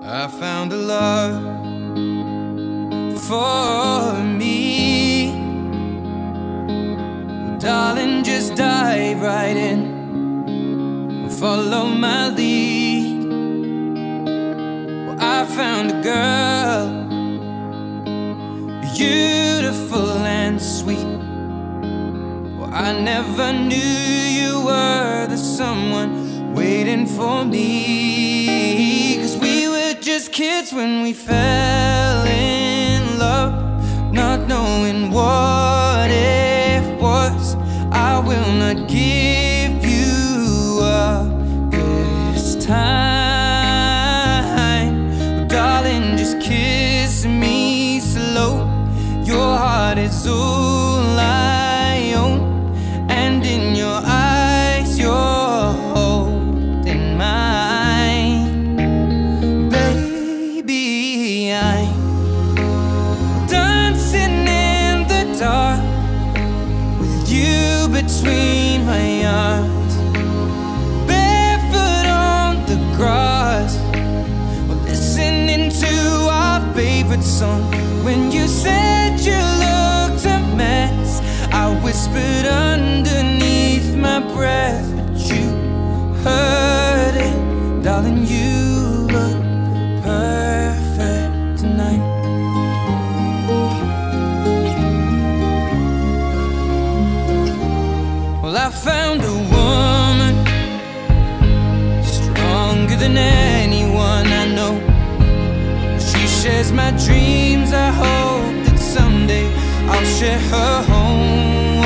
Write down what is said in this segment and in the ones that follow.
I found a love for me. Well, darling, just dive right in and follow my lead. Well, I found a girl, beautiful and sweet. Well, I never knew you were the someone waiting for me. 'Cause we were just kids when we fell in love, not knowing what it was. I will not give you up this time. Oh, darling, just kiss me slow. Your heart is all I own, and in your eyes you're holding mine. Baby, I'm dancing in the dark with you between my arms, barefoot on the grass, we're listening to our favorite song. When you said you looked a mess, I whispered underneath my breath, but you heard it. Darling, you look perfect tonight. Well, I found a woman stronger than anyone I know. She shares my dreams. I hope that someday I'll share her home.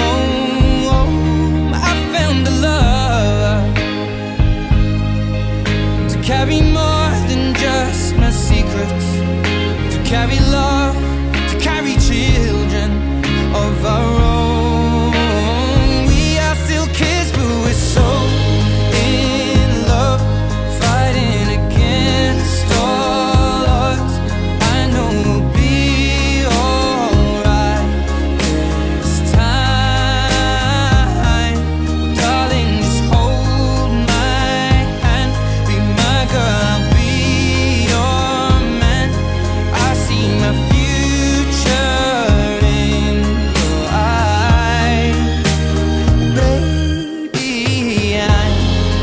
I found a love to carry more than just my secrets, to carry love, to carry children of our own. We are still kids, but we're so in love, fighting against all odds. I know we'll be alright this time. Well, darling, just hold my hand, be my girl, I'll be your man. I see my future in your eyes. Baby, I'm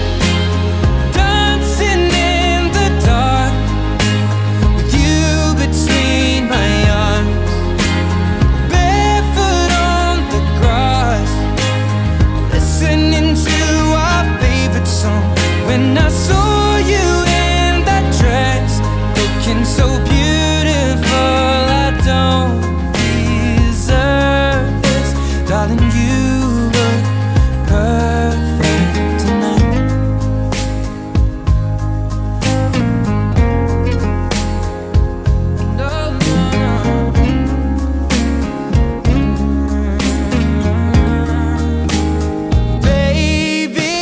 dancing in the dark with you between my arms, barefoot on the grass, listening to our favorite song. When I saw you in that dress, looking so beautiful, I don't deserve this. Darling, you look perfect tonight. No, no, no. Baby,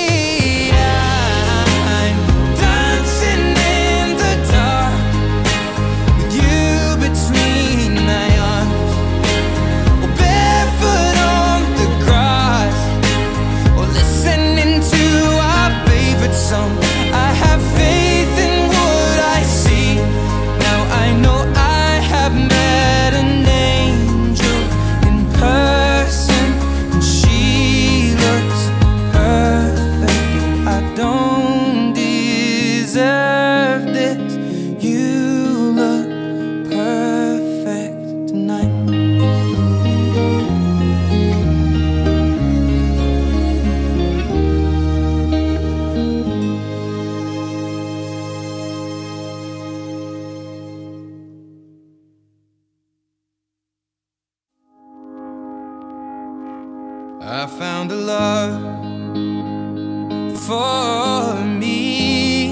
I'm dancing in the dark with you between my arms, or barefoot on the grass, or listening to our favorite song. I have faith in what I see. Now I know I have met an angel in person, and she looks perfect. I don't deserve this. You look perfect tonight. I found a love for me.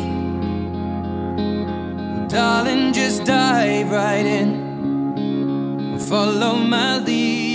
Well, darling, just dive right in and follow my lead.